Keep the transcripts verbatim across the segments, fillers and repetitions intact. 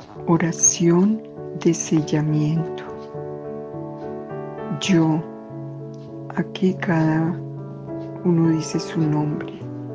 Oración de sellamiento. Yo, aquí cada uno dice su nombre.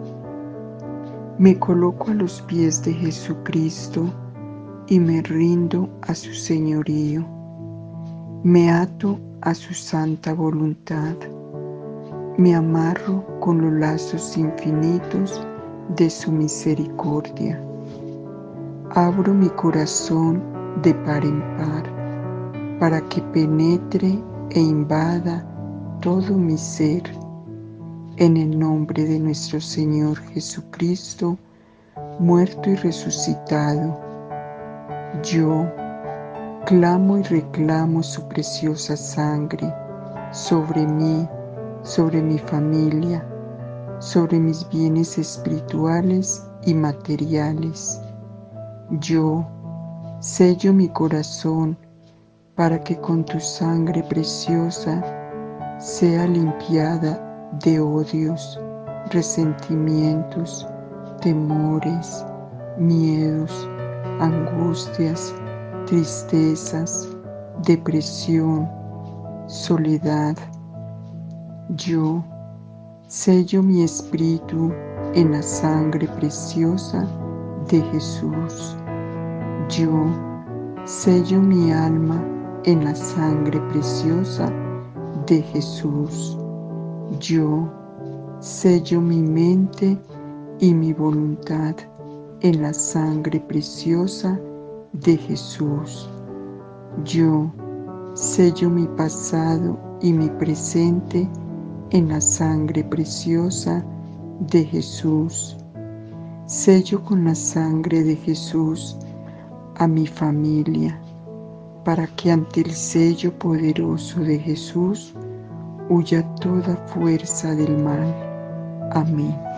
Me coloco a los pies de Jesucristo y me rindo a su señorío. Me ato a su santa voluntad. Me amarro con los lazos infinitos de su misericordia. Abro mi corazón de par en par para que penetre e invada todo mi ser. En el nombre de nuestro Señor Jesucristo, muerto y resucitado, yo clamo y reclamo su preciosa sangre sobre mí, sobre mi familia, sobre mis bienes espirituales y materiales. Yo sello mi corazón para que con tu sangre preciosa sea limpiada de odios, resentimientos, temores, miedos, angustias, tristezas, depresión, soledad. Yo sello mi espíritu en la sangre preciosa de Jesús. Yo sello mi alma en la sangre preciosa de Jesús. Yo sello mi mente y mi voluntad en la sangre preciosa de Jesús. Yo sello mi pasado y mi presente en la sangre preciosa de Jesús. Sello con la sangre de Jesús a mi familia, para que ante el sello poderoso de Jesús huya toda fuerza del mal. Amén.